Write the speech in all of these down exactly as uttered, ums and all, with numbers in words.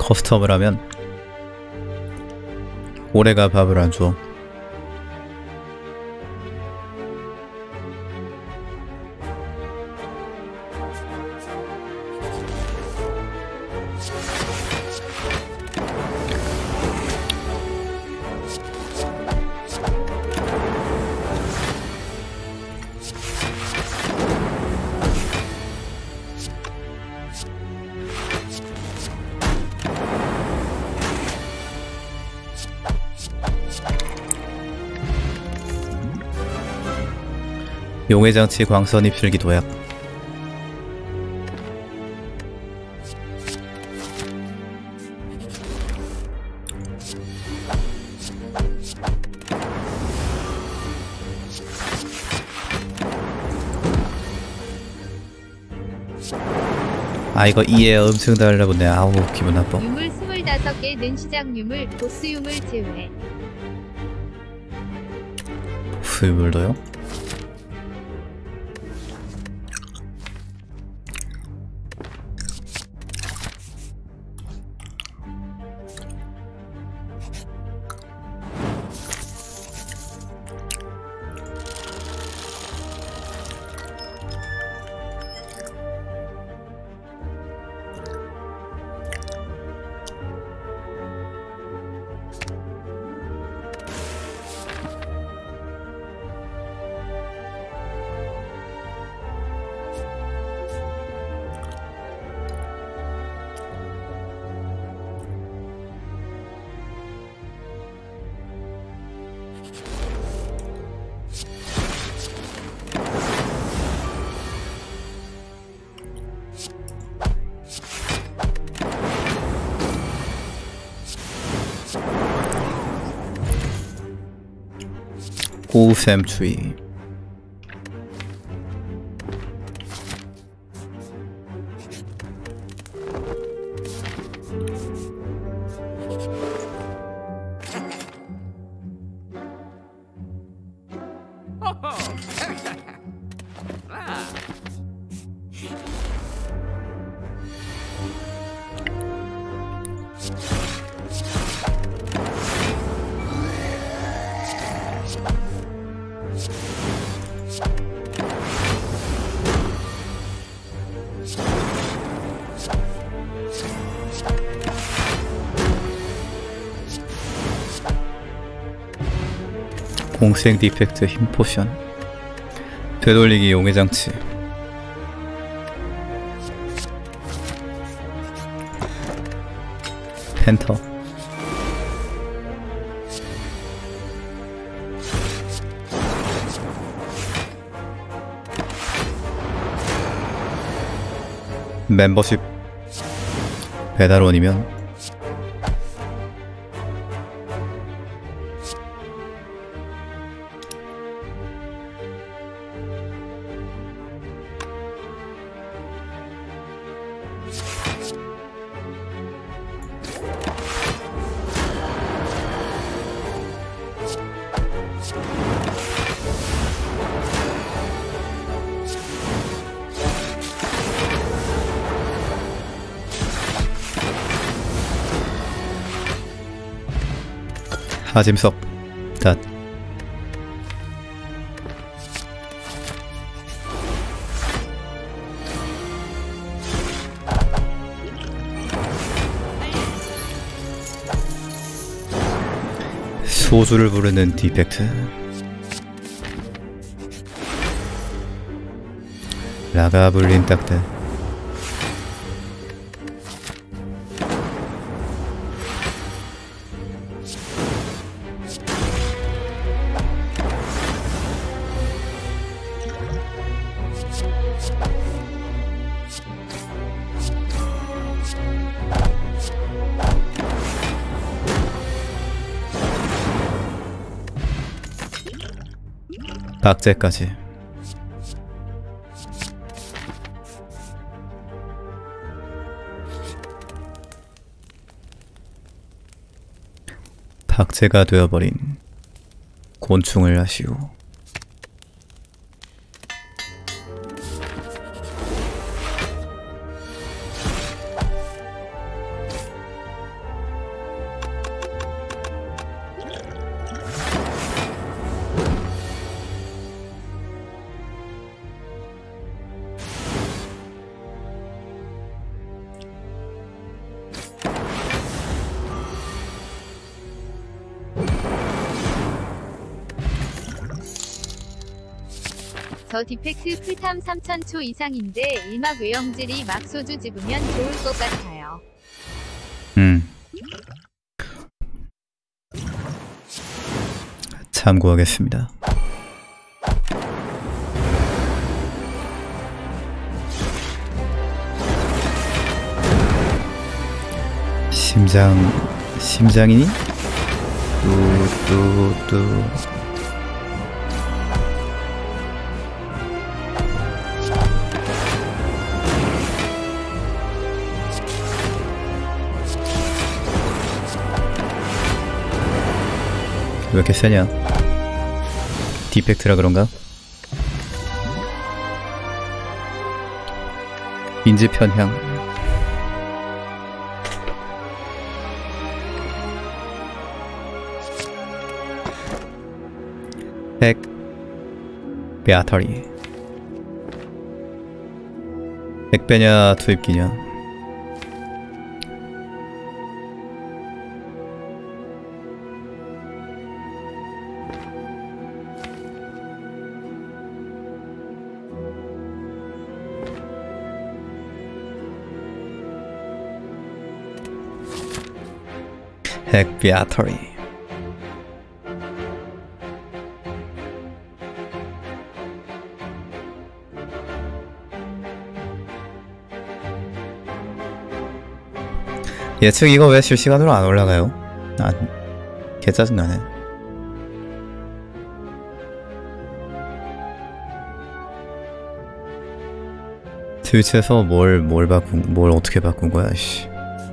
커스텀을 하면 올해가 밥을 안 줘. 용해장치 광선 입술기 도약. 아 이거 이에 엄청 달라붙네. 아우 기분 나빠. 유물 스물다섯 개는 시장 유물, 보스 유물 제외. 유물도요? 고샘추위. 공생 디펙트 힘 포션. 되돌리기 용해장치. 펜터. 멤버십. 배달원이면 하짐석 닷. 소주를 부르는 디펙트. 라가블린 딱대. 박제까지. 박제가 되어버린 곤충을 하시오. 저 디펙트 풀탐 삼천 초 이상인데 일막 외형질이 막 소주 집으면 좋을 것 같아요. 음. 참고하겠습니다. 심장, 심장이니? 뚜, 뚜, 뚜. 왜 이렇게 세냐? 디펙트라 그런가? 인지 편향. 핵 배터리. 핵배냐 투입기냐? 핵 배터리. 예측 이거 왜 실시간으로 안 올라가요? 아, 개 짜증나네. 트위치에서 뭘, 뭘 바꾼, 뭘 어떻게 바꾼 거야, 씨.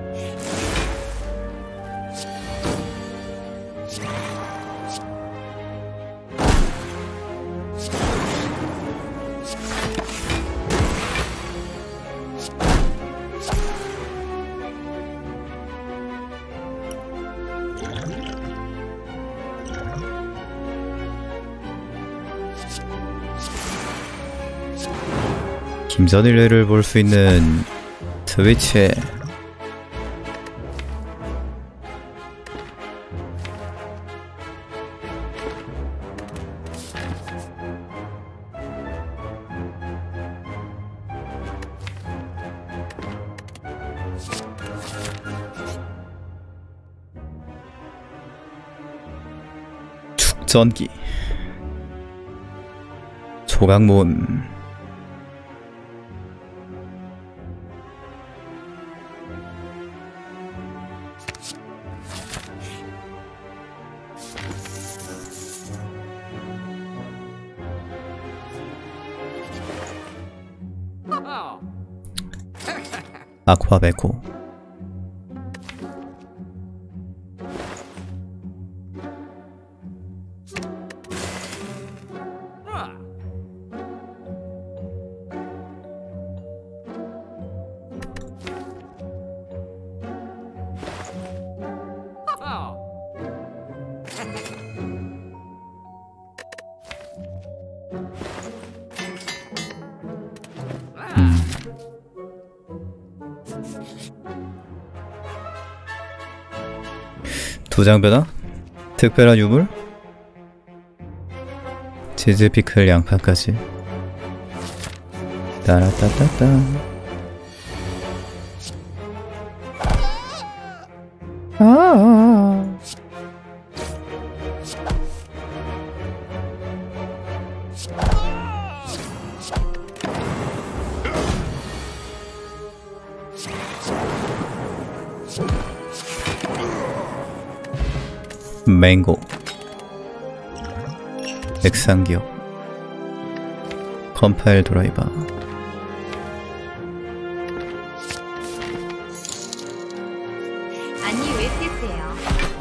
김선일레를 볼 수 있는 트위치. 축전기. 조각몬. 아쿠아베코. 두장 변화? 특별한 유물? 치즈 피클 양파까지. 따라따따따. 아. 맹고. 액상기업. 컴파일 드라이버. 아니 왜 떼세요?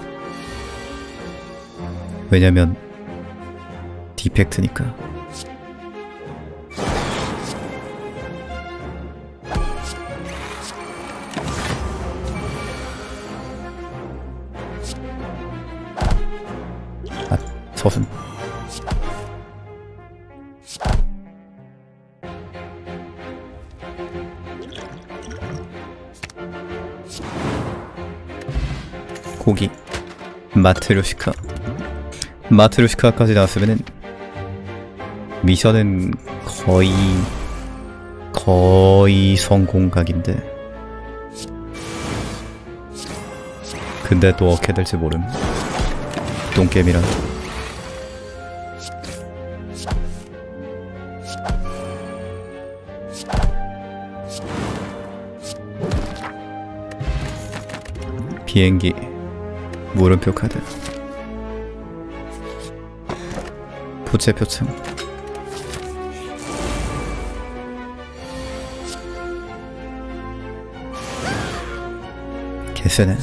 왜냐면 디펙트니까. 아, 서순. 고기. 마트료시카. 마트료시카까지 나왔으면은 미션은 거의 거의 성공각인데 근데 또 어떻게 될지 모름. 똥게임이라. 비행기 물음표 카드 부채 표층 개쎄네.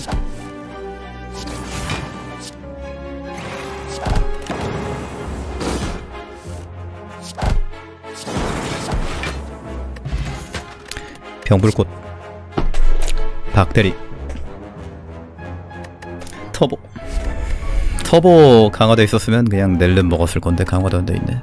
병불꽃 박대리 터보 터보 강화돼 있었으면 그냥 넬름 먹었을 건데 강화도 안 돼 있네.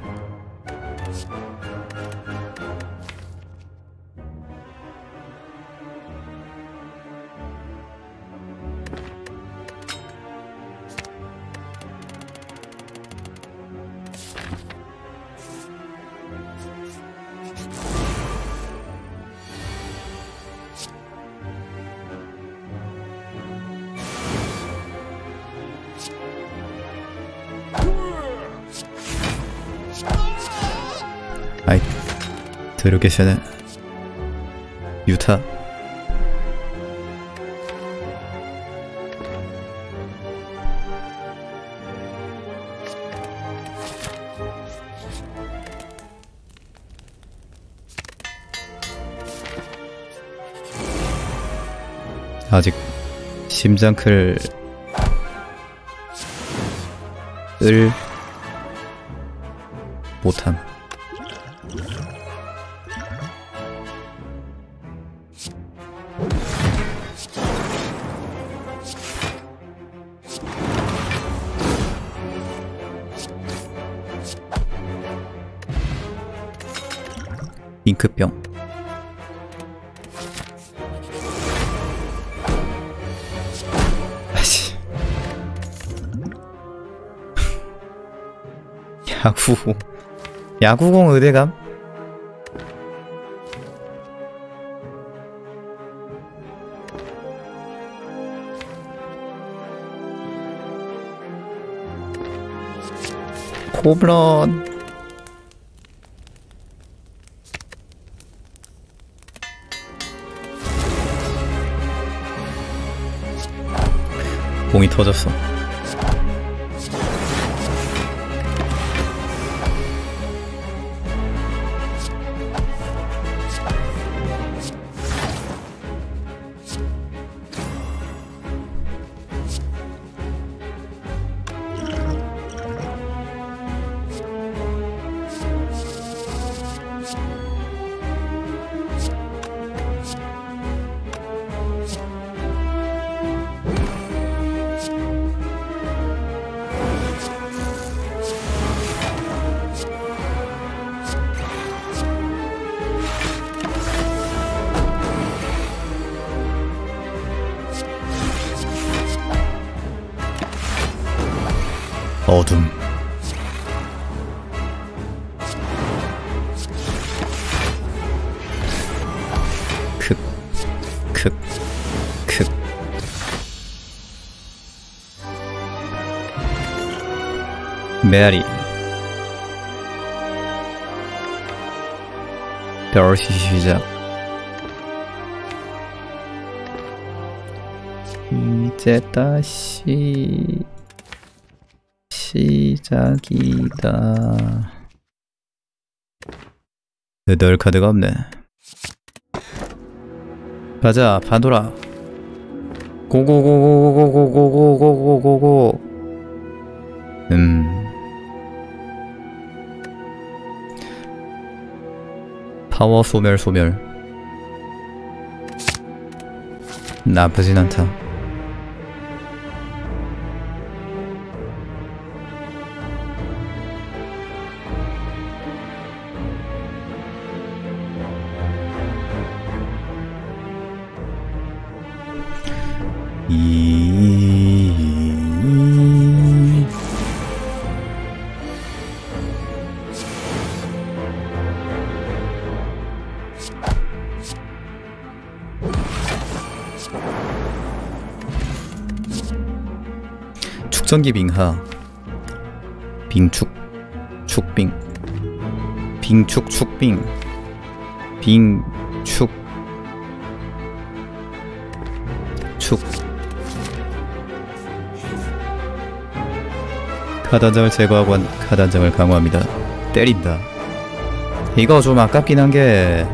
아이 더럽게 세네. 유타 아직 심장클 을 못함. 잉크병 아씨 야구공 야구공 의대감 홈런 공이 터졌어. 어둠 크 크 크 메아리 다시 시작. 이제 다시 시작이다. 널 카드가 없네. 가자 반도라. 고고고고고고고고고고고고. 음 파워 소멸 소멸 나쁘진 않다. 이 축전기 빙하 빙축 축빙 빙축 축빙 빙축 축 카단장을 제거하고 한 카단장을 강화합니다. 때린다. 이거 좀 아깝긴 한게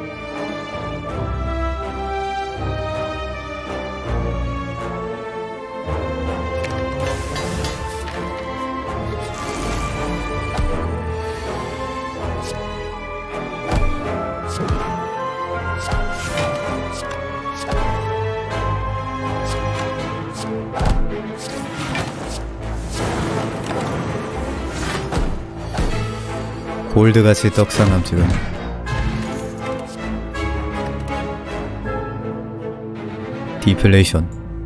골드같이 떡상함 지금. 디플레이션.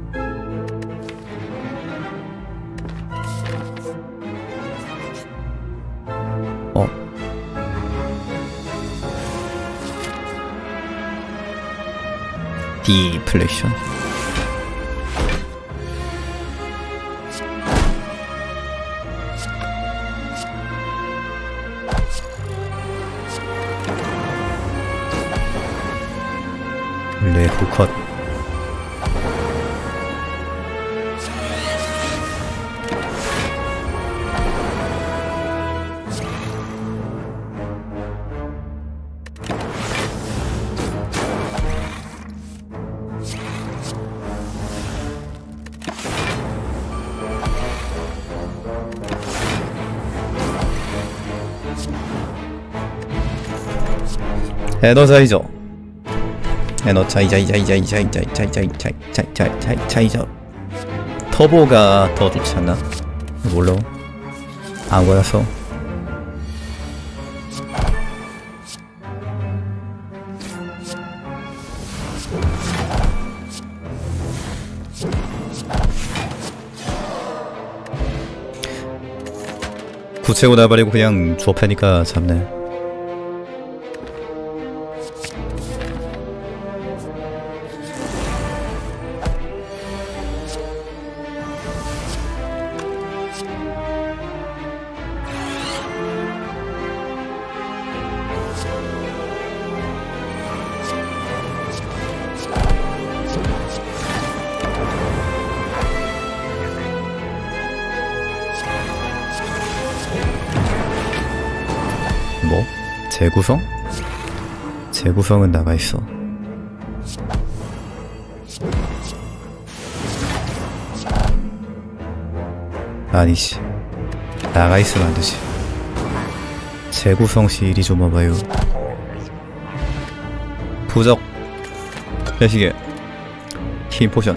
어. 디플레이션. 레프 컷. 에너자이저. 에너자이자이자이자이자이자이자이자이자이자이자이자이자이자이자이자. 터보가 더 좋지 않나? 몰라. 안 걸렸어. 구체고 나발이고 그냥 조패니까 잡네. 뭐? 재구성? 재구성은 나가있어. 아니지, 나가있으면 안되지. 재구성시 이리 좀 와봐요. 부적 배시계 힘 포션.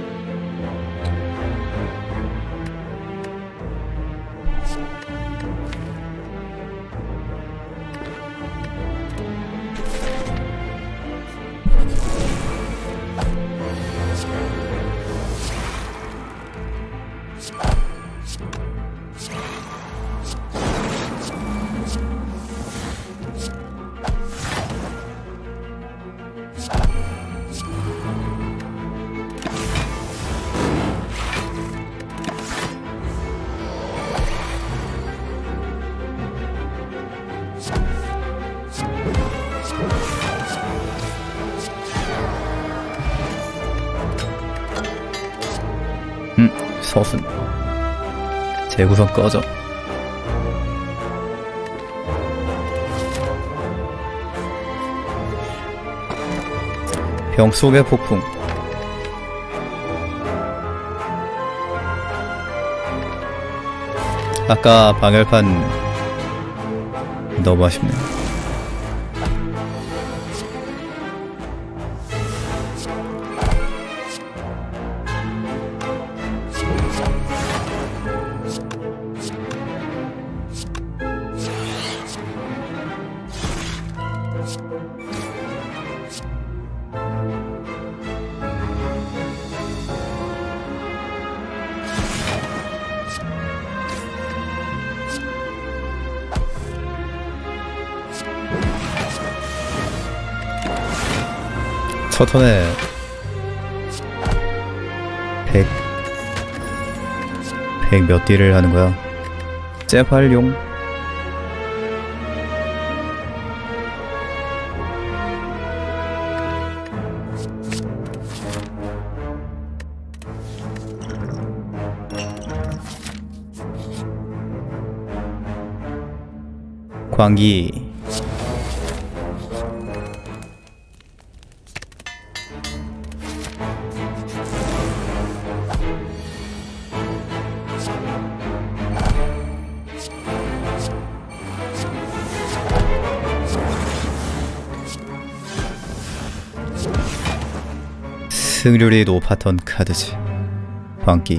음, 서순. 재구성 꺼져. 병 속의 폭풍. 아까 방열판 너무 아쉽네. 첫 턴에 백 백 몇 딜을 하는 거야? 재활용. 광기. 승률이 높았던 카드지. 광기.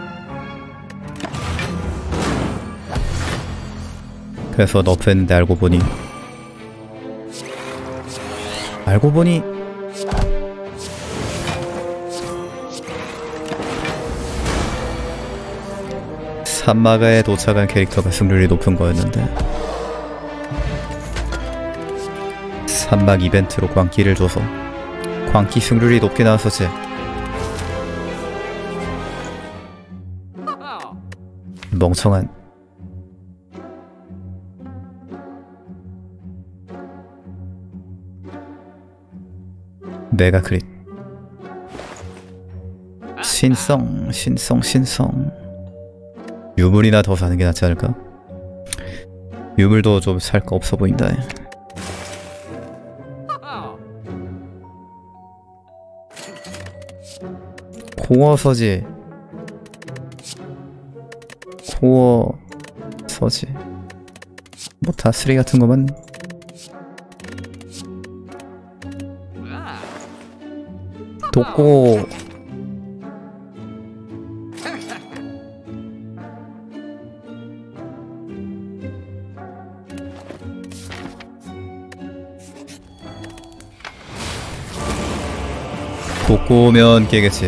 그래서 너프했는데 알고 보니 알고 보니 산마가에 도착한 캐릭터가 승률이 높은 거였는데 산막 이벤트로 광기를 줘서 광기 승률이 높게 나왔었지. 멍청한. 메가 크릿. 신성 신성 신성. 유물이나 더 사는 게 낫지 않을까? 유물도 좀 살 거 없어 보인다. 코어 서지. 코어 서지. 뭐 다 쓰레기 같은 거만. 독고. 독고면 깨겠지.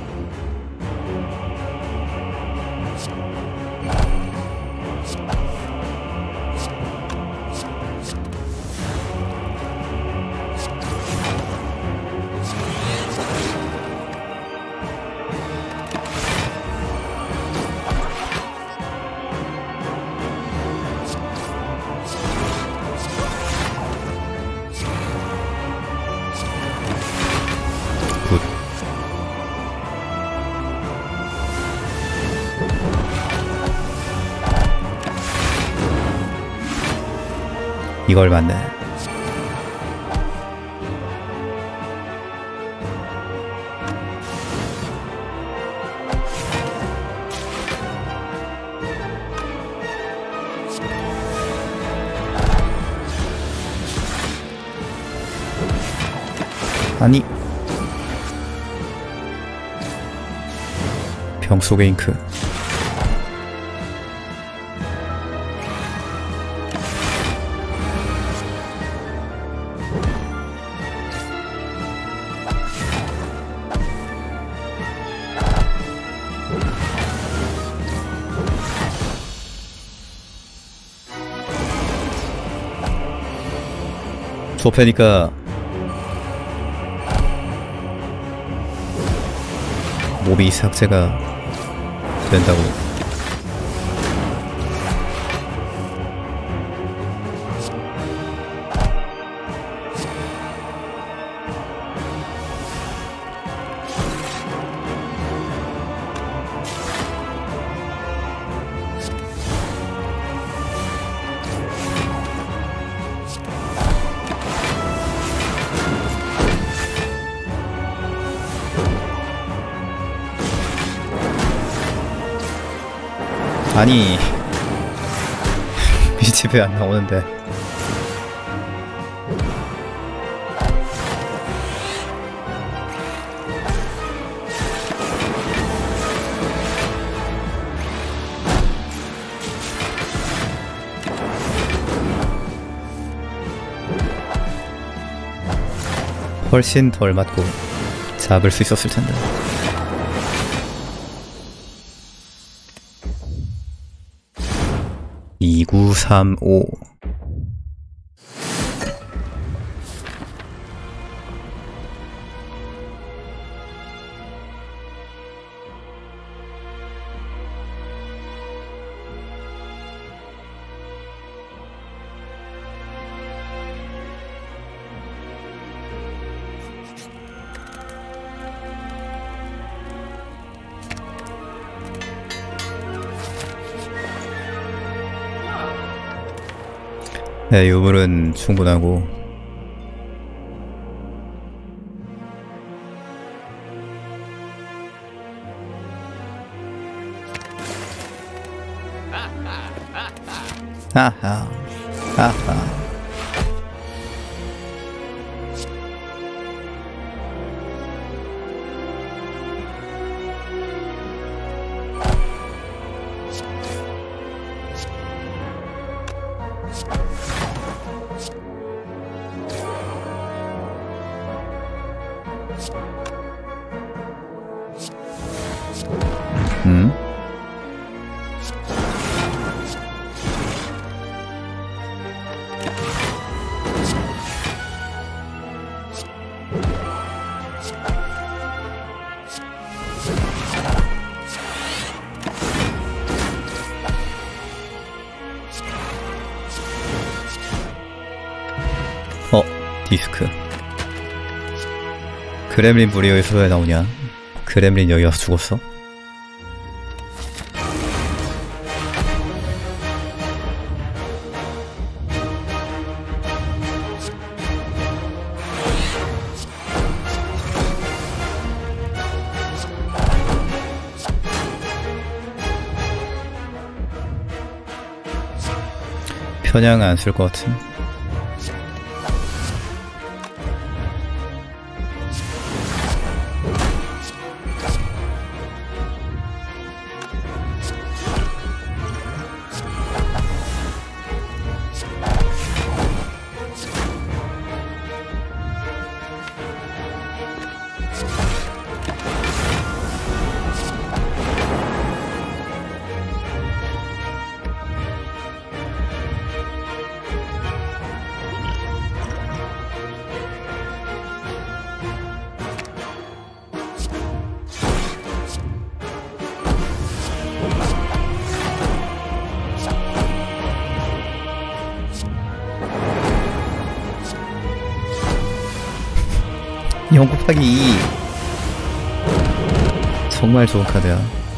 이걸 맞네. 아니, 병 속의 잉크. 조패니까 몹이 삭제가 된다고. 아니, 이 집에 안 나오는데. 훨씬 덜 맞고 잡을 수 있었을 텐데. 이구삼오. 네, 유물은 충분하고 하하 하하. 음? 어, 디스크. 그렘린 불이 여기서 왜 나오냐? 그렘린 여기 와서 죽었어? 편향 안 쓸 것 같은. 영 곱하기 이. 정말 좋은 카드야.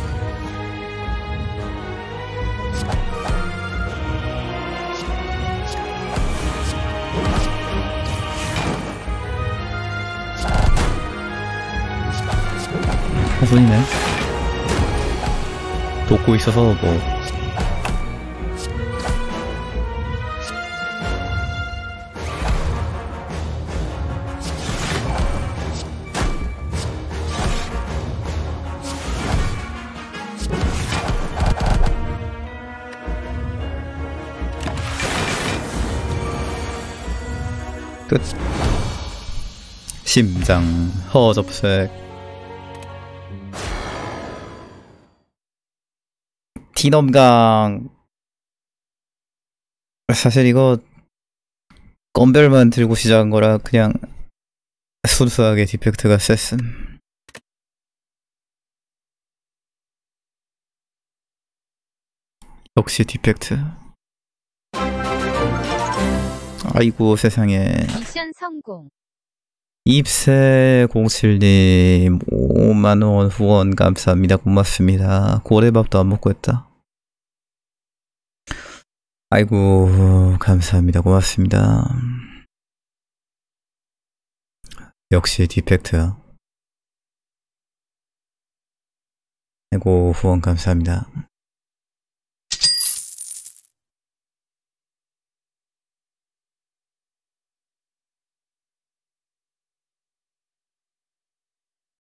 손이네. 돕고 있어서 뭐 끝. 심장 허접색. 티넘강. 사실 이거 건별만 들고 시작한 거라 그냥 순수하게 디펙트가 셌음. 역시 디펙트. 아이고 세상에. 미션 성공. 입새공칠님 오만원 후원 감사합니다. 고맙습니다. 고래밥도 안 먹고 했다. 아이고 감사합니다. 고맙습니다. 역시 디펙트야. 아이고 후원 감사합니다.